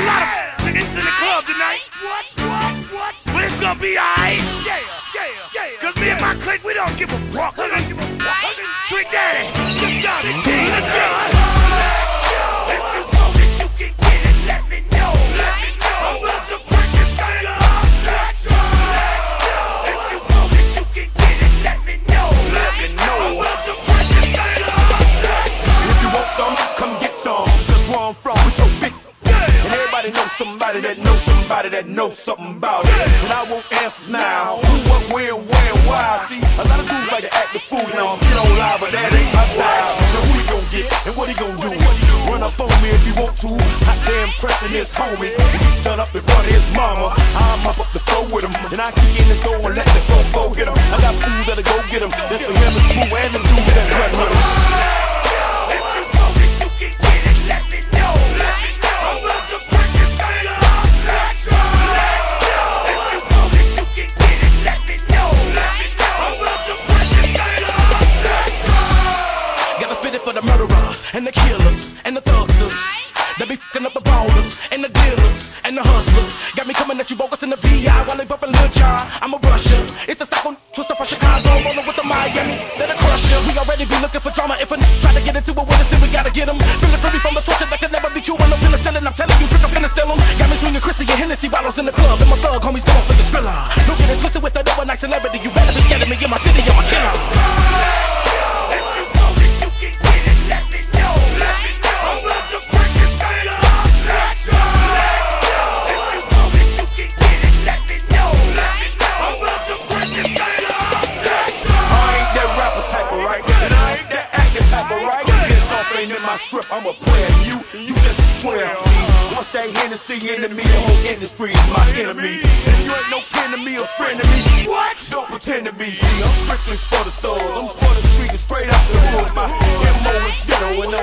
lot of into the club tonight. But it's gonna be alright. Cause me and my clique, we don't give a fuck. Trick Daddy, you got it, let's go. If you want it, you can get it, let me know. I'm about to break this thing up. Let's go. If you want it, you can get it, let me know. I'm about to break this thing up. If you want some, come get some. Cause where I'm from, we so big. And everybody knows somebody that knows somebody that knows something about it. And I want answers now. Who, what, where, why? See, a lot of dudes like to act the fool now. Get on live, but that ain't my style. So who he gon' get and what he gon' do? Run up on me if you want to. Hot damn pressing his homies. He's done up in front of his mama. I'm up the floor with him. And I kick in the door and let the go get him. I got fools that'll go get him. That's for him and Pooh and them dudes that run with him. If you want it, you can get it, let me know. I'm about to break this thing up. Let's go. If you want it, you can get it, let me know. I'm about to break this thing up. Let's go. Gotta spit it for the murderers and the killers and the thugsters. They be fucking up the ballers and the dealers and the hustlers. Got me coming at you bogus in the VI while they bumpin' Lil Jon. I'm a Russia. It's a psycho twister from Chicago, rollin' with the Miami. They're the crusher. We already be looking for drama. If a try to get into it with us, then we gotta get them. Feeling free from the torture that could never be cured. No penicillin, I'm telling you, trick, I'm finna steal them. Got me swinging Chrissy and Hennessy bottles in the club, and my thug homies going for the thriller. Don't get it twisted with that overnight celebrity. You better be scared of me in my city, I'm a killer. If you want it, you can get it, let me know. I'm about to break this thing up. Let's go. If you want it, you can get it, let me know. I'm about to break this thing up. Let's go. I ain't that rapper type of right, and I ain't that acting type of right. This off ain't in my script, I'm a player. You just a square. See, once that Hennessy into me, the whole industry is my enemy. And you ain't no kin to me or friend to me. What? Don't pretend to be. See, I'm strictly for the thugs. I'm for the street and straight out the hood. My MO is ghetto, and